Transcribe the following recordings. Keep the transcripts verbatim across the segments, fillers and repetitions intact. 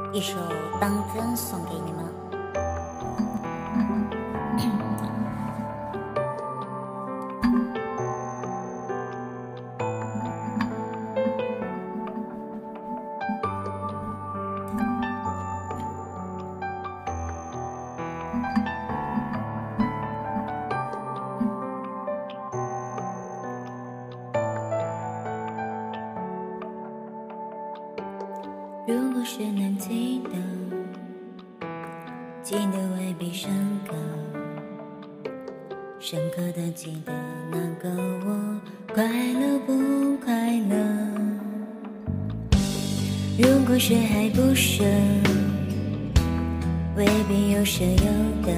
一首《当真》送给你们。 如果是能记得，记得未必深刻，深刻的记得那个我快乐不快乐。如果是还不舍，未必有舍有得，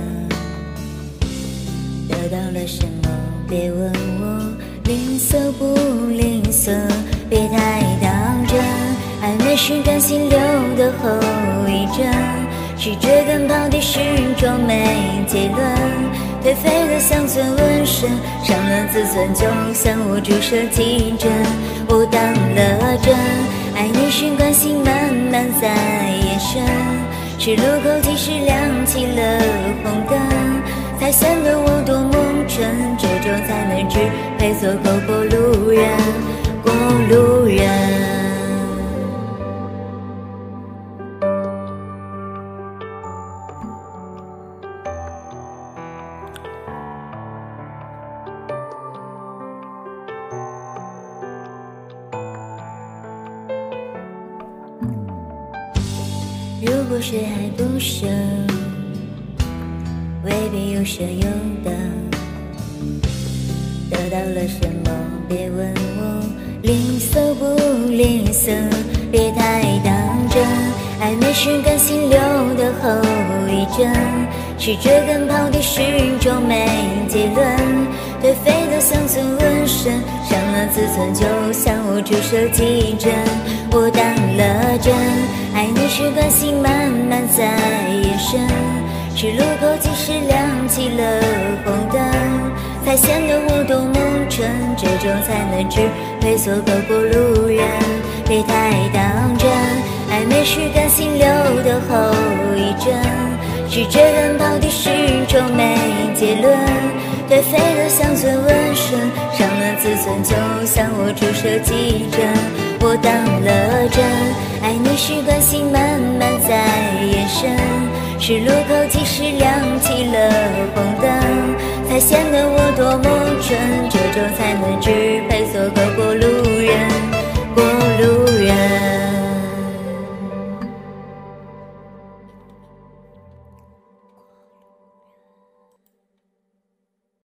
得到了什么别问我吝啬不吝啬，别太当真，暧昧是感性流的后遗症，是追根刨底始终没结论，颓废的像尊纹身，伤了自尊就向我注射急针，我当了真，爱你是关心慢慢在延伸，是路口即使亮起了红灯，才显得我多梦真，这种才能只配做口过路人，过路人。如果是还不舍，未必有舍有得，得到了什么别问我吝啬不吝啬，别太当真，暧昧是感性流的后遗症，是追根刨底始终没结论，颓废的像尊纹身，伤了自尊就向我注射急针，我当了真，爱你是关心慢慢在延伸，是路口即使亮起了红灯，才显得我多梦真，这种才能只配做口过路人，别太当真，暧昧是感性流的后遗症，是追根刨底始终没结论，颓废的像尊纹身，伤了自尊就向我注射急针，我当了真，爱你是关心慢慢在延伸，是路口即使亮起了红灯，才显得我多么真，这种才能只配做口过